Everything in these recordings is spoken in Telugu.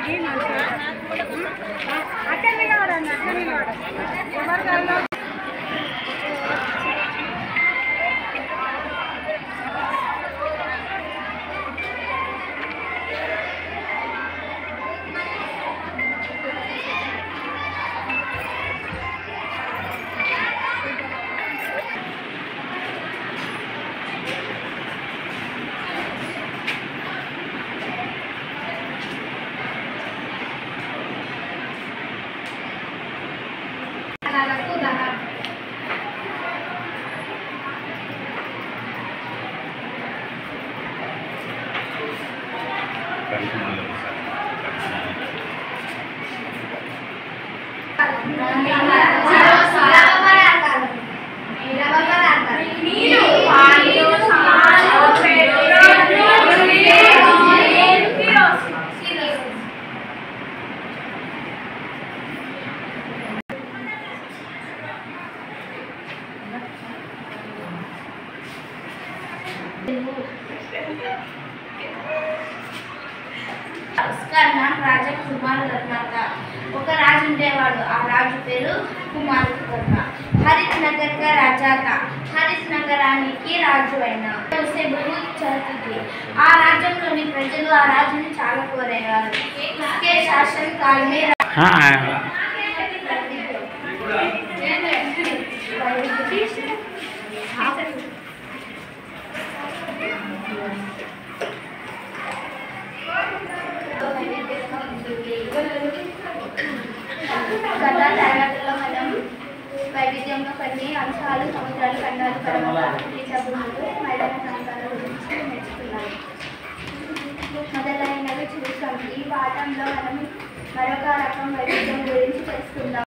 उसका नाम राजा कुमार वर्मा था। ఒక రాజు ఉండేవాడు। ఆ రాజు పేరు కుమార్ వర్మ। हरित नगर का राजा था। हरित నగరానికి రాజు అయినా उसे बहुत चाहती थी। ఆ రాజ్యంలోని ప్రజలు ఆ రాజుని చాలా కోరేవారు। उसके शासन काल में గత తరగతిలో మనం వైవిధ్యంలో కొన్ని అంశాలు సముద్రాలు ఖండాలు పర్వతాలు సముద్రాలు మైదాన ప్రాంతాల గురించి నేర్చుకున్నాం। మొదలైనవి చూసాం। ఈ పాఠంలో మనం మరొక రకం వైవిధ్యం గురించి తెలుసుకుందాం।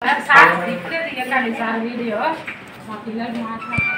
వీడియో మా పిల్లలు మాట్లాడతారు।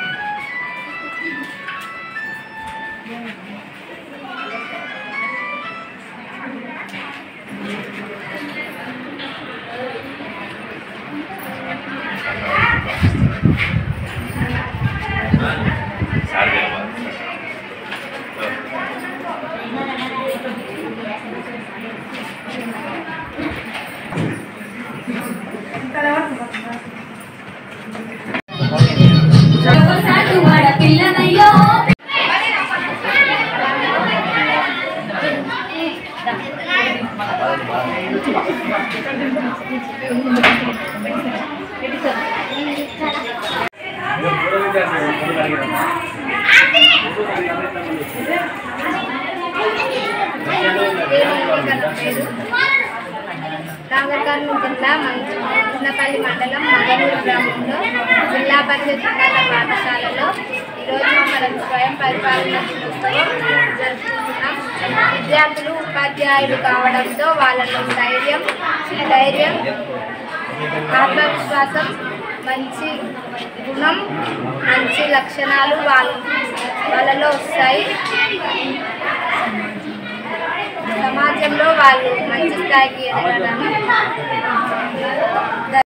కాంగర్కర్నూలు జిల్లా కృష్ణపల్లి మండలం మగనూరు గ్రామంలో జిల్లా పరిషత్ ఉన్నత పాఠశాలలో ఈరోజు మనం స్వయం పరిపాలన దినోత్సవం జరుపుకుంటున్నాం। విద్యార్థులు ఉపాధ్యాయులు కావడంతో వాళ్ళలో ధైర్యం ఆత్మవిశ్వాసం మంచి గుణం మంచి లక్షణాలు వాళ్ళలో వస్తాయి। సమాజంలో వాళ్ళు మంచి స్థాయికి ఎదగడానికి